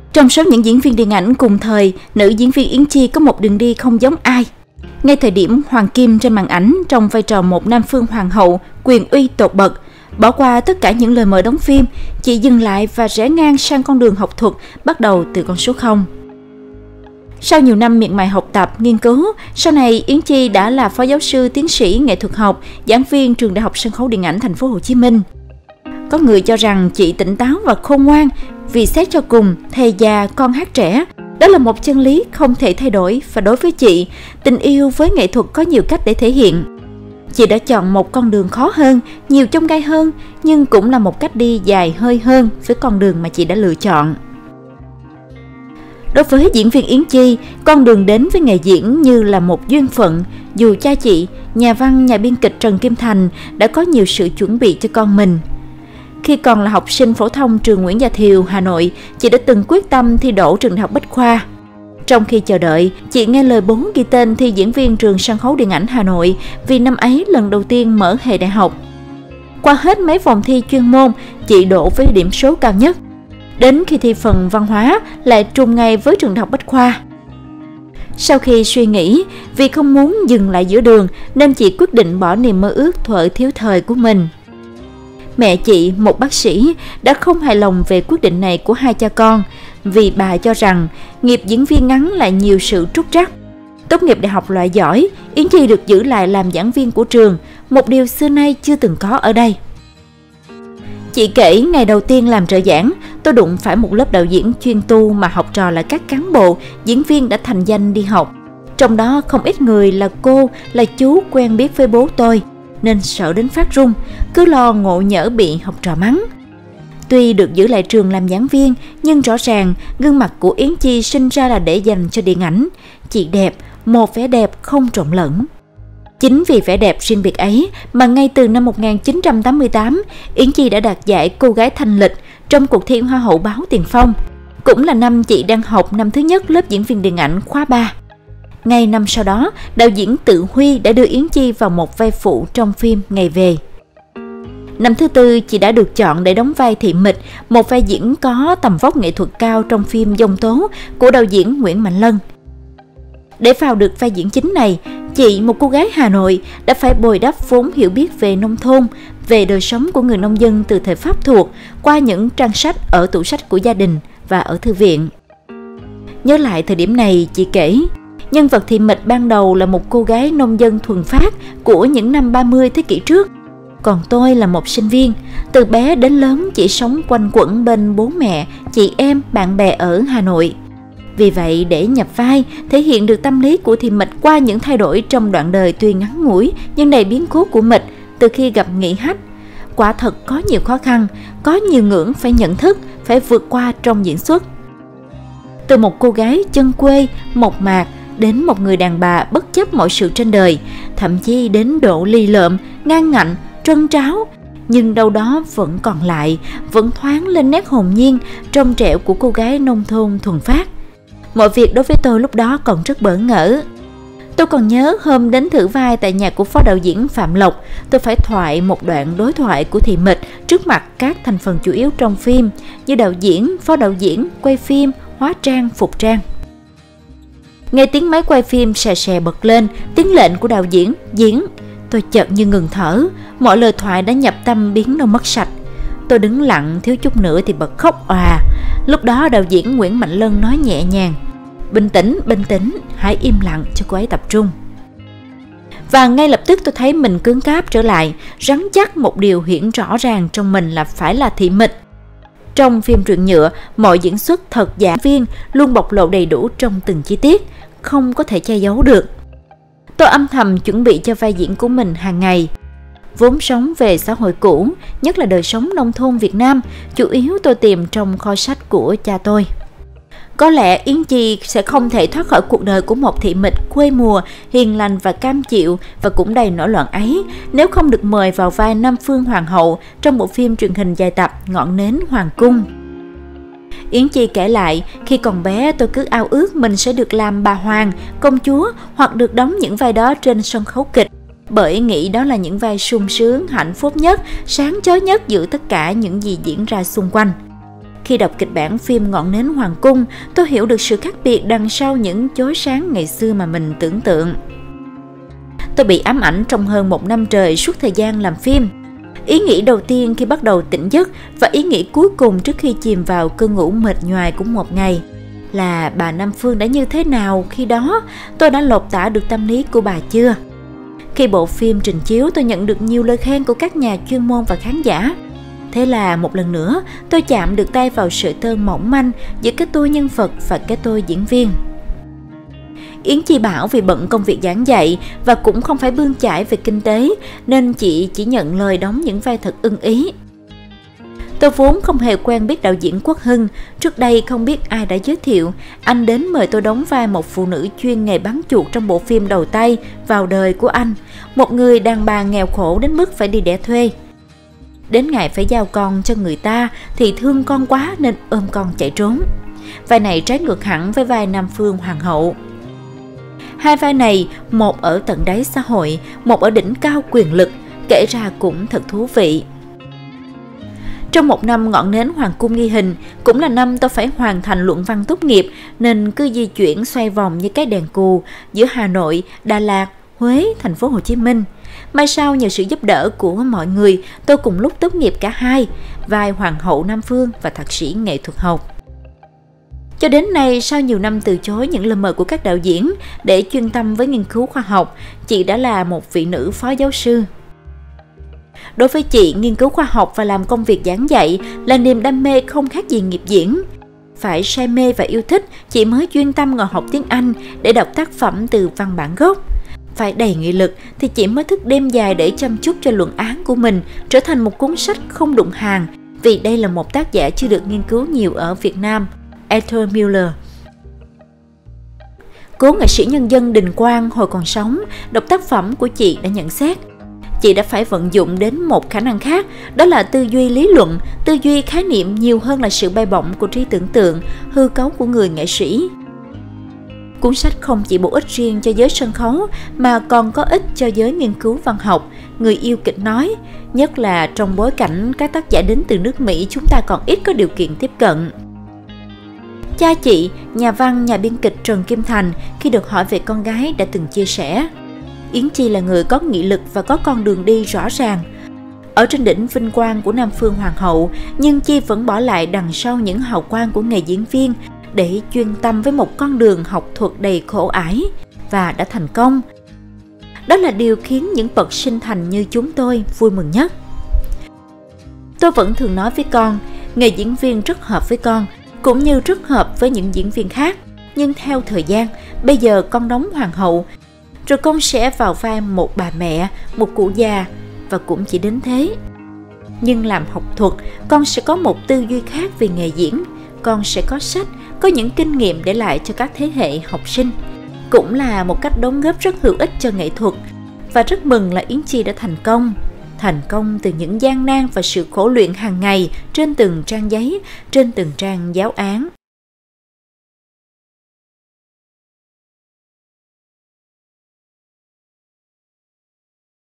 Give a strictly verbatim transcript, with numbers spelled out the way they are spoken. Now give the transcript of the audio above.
Trong số những diễn viên điện ảnh cùng thời, nữ diễn viên Yến Chi có một đường đi không giống ai. Ngay thời điểm Hoàng Kim trên màn ảnh trong vai trò một nam phương hoàng hậu, quyền uy tột bậc, bỏ qua tất cả những lời mời đóng phim, chị dừng lại và rẽ ngang sang con đường học thuật bắt đầu từ con số không. Sau nhiều năm miệt mài học tập, nghiên cứu, sau này Yến Chi đã là phó giáo sư tiến sĩ nghệ thuật học, giảng viên trường Đại học Sân khấu Điện ảnh Thành phố Hồ Chí Minh. Có người cho rằng chị tỉnh táo và khôn ngoan vì xét cho cùng thầy già con hát trẻ. Đó là một chân lý không thể thay đổi và đối với chị, tình yêu với nghệ thuật có nhiều cách để thể hiện. Chị đã chọn một con đường khó hơn, nhiều chông gai hơn, nhưng cũng là một cách đi dài hơi hơn với con đường mà chị đã lựa chọn. Đối với diễn viên Yến Chi, con đường đến với nghề diễn như là một duyên phận, dù cha chị, nhà văn, nhà biên kịch Trần Kim Thành đã có nhiều sự chuẩn bị cho con mình. Khi còn là học sinh phổ thông trường Nguyễn Gia Thiều, Hà Nội, chị đã từng quyết tâm thi đỗ trường Đại học Bách Khoa. Trong khi chờ đợi, chị nghe lời bố ghi tên thi diễn viên trường Sân khấu Điện ảnh Hà Nội vì năm ấy lần đầu tiên mở hệ đại học. Qua hết mấy vòng thi chuyên môn, chị đỗ với điểm số cao nhất. Đến khi thi phần văn hóa lại trùng ngày với trường Đại học Bách Khoa. Sau khi suy nghĩ, vì không muốn dừng lại giữa đường nên chị quyết định bỏ niềm mơ ước thuở thiếu thời của mình. Mẹ chị, một bác sĩ, đã không hài lòng về quyết định này của hai cha con vì bà cho rằng nghiệp diễn viên ngắn lại nhiều sự trúc trắc. Tốt nghiệp đại học loại giỏi, Yến Chi được giữ lại làm giảng viên của trường, một điều xưa nay chưa từng có ở đây. Chị kể ngày đầu tiên làm trợ giảng, tôi đụng phải một lớp đạo diễn chuyên tu mà học trò là các cán bộ, diễn viên đã thành danh đi học. Trong đó không ít người là cô, là chú quen biết với bố tôi, nên sợ đến phát run, cứ lo ngộ nhỡ bị học trò mắng. Tuy được giữ lại trường làm giảng viên, nhưng rõ ràng gương mặt của Yến Chi sinh ra là để dành cho điện ảnh. Chị đẹp, một vẻ đẹp không trộn lẫn. Chính vì vẻ đẹp riêng biệt ấy mà ngay từ năm một nghìn chín trăm tám mươi tám, Yến Chi đã đạt giải cô gái thanh lịch trong cuộc thi Hoa hậu báo Tiền Phong. Cũng là năm chị đang học năm thứ nhất lớp diễn viên điện ảnh khóa ba. Ngay năm sau đó, đạo diễn Tự Huy đã đưa Yến Chi vào một vai phụ trong phim Ngày Về. Năm thứ tư, chị đã được chọn để đóng vai Thị Mịch, một vai diễn có tầm vóc nghệ thuật cao trong phim Dông Tố của đạo diễn Nguyễn Mạnh Lân. Để vào được vai diễn chính này, chị, một cô gái Hà Nội, đã phải bồi đắp vốn hiểu biết về nông thôn, về đời sống của người nông dân từ thời Pháp thuộc qua những trang sách ở tủ sách của gia đình và ở thư viện. Nhớ lại thời điểm này, chị kể, nhân vật Thị Mịch ban đầu là một cô gái nông dân thuần phát của những năm ba mươi thế kỷ trước. Còn tôi là một sinh viên, từ bé đến lớn chỉ sống quanh quẩn bên bố mẹ, chị em, bạn bè ở Hà Nội. Vì vậy, để nhập vai, thể hiện được tâm lý của Thị Mịch qua những thay đổi trong đoạn đời tuy ngắn ngủi nhưng đầy biến cố của Mịch từ khi gặp Nghị Hách, quả thật có nhiều khó khăn, có nhiều ngưỡng phải nhận thức, phải vượt qua trong diễn xuất. Từ một cô gái chân quê, mộc mạc, đến một người đàn bà bất chấp mọi sự trên đời, thậm chí đến độ lì lợm, ngang ngạnh, trân tráo, nhưng đâu đó vẫn còn lại, vẫn thoáng lên nét hồn nhiên, trong trẻo của cô gái nông thôn thuần phát. Mọi việc đối với tôi lúc đó còn rất bỡ ngỡ. Tôi còn nhớ hôm đến thử vai tại nhà của phó đạo diễn Phạm Lộc, tôi phải thoại một đoạn đối thoại của Thị Mịch trước mặt các thành phần chủ yếu trong phim như đạo diễn, phó đạo diễn, quay phim, hóa trang, phục trang. Nghe tiếng máy quay phim xè xè bật lên, tiếng lệnh của đạo diễn, diễn. Tôi chợt như ngừng thở, mọi lời thoại đã nhập tâm biến đâu mất sạch. Tôi đứng lặng, thiếu chút nữa thì bật khóc òa. Lúc đó đạo diễn Nguyễn Mạnh Lân nói nhẹ nhàng, bình tĩnh, bình tĩnh, hãy im lặng cho cô ấy tập trung. Và ngay lập tức tôi thấy mình cứng cáp trở lại, rắn chắc một điều hiển rõ ràng trong mình là phải là Thị Mịch. Trong phim truyện nhựa, mọi diễn xuất thật giả viên luôn bộc lộ đầy đủ trong từng chi tiết, không có thể che giấu được. Tôi âm thầm chuẩn bị cho vai diễn của mình hàng ngày. Vốn sống về xã hội cũ, nhất là đời sống nông thôn Việt Nam, chủ yếu tôi tìm trong kho sách của cha tôi. Có lẽ Yến Chi sẽ không thể thoát khỏi cuộc đời của một Thị Mịch quê mùa, hiền lành và cam chịu và cũng đầy nổi loạn ấy nếu không được mời vào vai Nam Phương Hoàng hậu trong bộ phim truyền hình dài tập Ngọn Nến Hoàng Cung. Yến Chi kể lại, khi còn bé tôi cứ ao ước mình sẽ được làm bà hoàng, công chúa hoặc được đóng những vai đó trên sân khấu kịch, bởi nghĩ đó là những vai sung sướng, hạnh phúc nhất, sáng chói nhất giữa tất cả những gì diễn ra xung quanh. Khi đọc kịch bản phim Ngọn nến hoàng cung, tôi hiểu được sự khác biệt đằng sau những chói sáng ngày xưa mà mình tưởng tượng. Tôi bị ám ảnh trong hơn một năm trời suốt thời gian làm phim. Ý nghĩ đầu tiên khi bắt đầu tỉnh giấc và ý nghĩ cuối cùng trước khi chìm vào cơn ngủ mệt nhoài của một ngày là bà Nam Phương đã như thế nào khi đó, tôi đã lột tả được tâm lý của bà chưa? Khi bộ phim trình chiếu, tôi nhận được nhiều lời khen của các nhà chuyên môn và khán giả. Thế là một lần nữa, tôi chạm được tay vào sợi tơ mỏng manh giữa cái tôi nhân vật và cái tôi diễn viên. Yến Chi bảo vì bận công việc giảng dạy và cũng không phải bươn chải về kinh tế nên chị chỉ nhận lời đóng những vai thật ưng ý. Tôi vốn không hề quen biết đạo diễn Quốc Hưng, trước đây không biết ai đã giới thiệu, anh đến mời tôi đóng vai một phụ nữ chuyên nghề bán chuột trong bộ phim đầu tay Vào đời của anh, một người đàn bà nghèo khổ đến mức phải đi đẻ thuê. Đến ngày phải giao con cho người ta thì thương con quá nên ôm con chạy trốn. Vai này trái ngược hẳn với vai Nam Phương hoàng hậu. Hai vai này, một ở tận đáy xã hội, một ở đỉnh cao quyền lực, kể ra cũng thật thú vị. Trong một năm Ngọn nến hoàng cung ghi hình, cũng là năm tôi phải hoàn thành luận văn tốt nghiệp nên cứ di chuyển xoay vòng như cái đèn cù giữa Hà Nội, Đà Lạt, Huế, thành phố Hồ Chí Minh. May sau nhờ sự giúp đỡ của mọi người, tôi cùng lúc tốt nghiệp cả hai, vai Hoàng hậu Nam Phương và thạc sĩ nghệ thuật học. Cho đến nay, sau nhiều năm từ chối những lời mời của các đạo diễn để chuyên tâm với nghiên cứu khoa học, chị đã là một vị nữ phó giáo sư. Đối với chị, nghiên cứu khoa học và làm công việc giảng dạy là niềm đam mê không khác gì nghiệp diễn. Phải say mê và yêu thích, chị mới chuyên tâm ngồi học tiếng Anh để đọc tác phẩm từ văn bản gốc. Phải đầy nghị lực thì chị mới thức đêm dài để chăm chút cho luận án của mình trở thành một cuốn sách không đụng hàng, vì đây là một tác giả chưa được nghiên cứu nhiều ở Việt Nam, Arthur Miller. Cố nghệ sĩ nhân dân Đình Quang hồi còn sống, đọc tác phẩm của chị đã nhận xét: chị đã phải vận dụng đến một khả năng khác, đó là tư duy lý luận, tư duy khái niệm nhiều hơn là sự bay bổng của trí tưởng tượng, hư cấu của người nghệ sĩ. Cuốn sách không chỉ bổ ích riêng cho giới sân khấu mà còn có ích cho giới nghiên cứu văn học, người yêu kịch nói, nhất là trong bối cảnh các tác giả đến từ nước Mỹ chúng ta còn ít có điều kiện tiếp cận. Cha chị, nhà văn, nhà biên kịch Trần Kim Thành, khi được hỏi về con gái đã từng chia sẻ: Yến Chi là người có nghị lực và có con đường đi rõ ràng. Ở trên đỉnh vinh quang của Nam Phương hoàng hậu, nhưng Chi vẫn bỏ lại đằng sau những hào quang của nghề diễn viên để chuyên tâm với một con đường học thuật đầy khổ ải và đã thành công. Đó là điều khiến những bậc sinh thành như chúng tôi vui mừng nhất. Tôi vẫn thường nói với con, nghề diễn viên rất hợp với con, cũng như rất hợp với những diễn viên khác. Nhưng theo thời gian, bây giờ con đóng hoàng hậu, rồi con sẽ vào vai một bà mẹ, một cụ già, và cũng chỉ đến thế. Nhưng làm học thuật, con sẽ có một tư duy khác về nghề diễn. Con sẽ có sách, có những kinh nghiệm để lại cho các thế hệ học sinh. Cũng là một cách đóng góp rất hữu ích cho nghệ thuật. Và rất mừng là Yến Chi đã thành công. Thành công từ những gian nan và sự khổ luyện hàng ngày trên từng trang giấy, trên từng trang giáo án.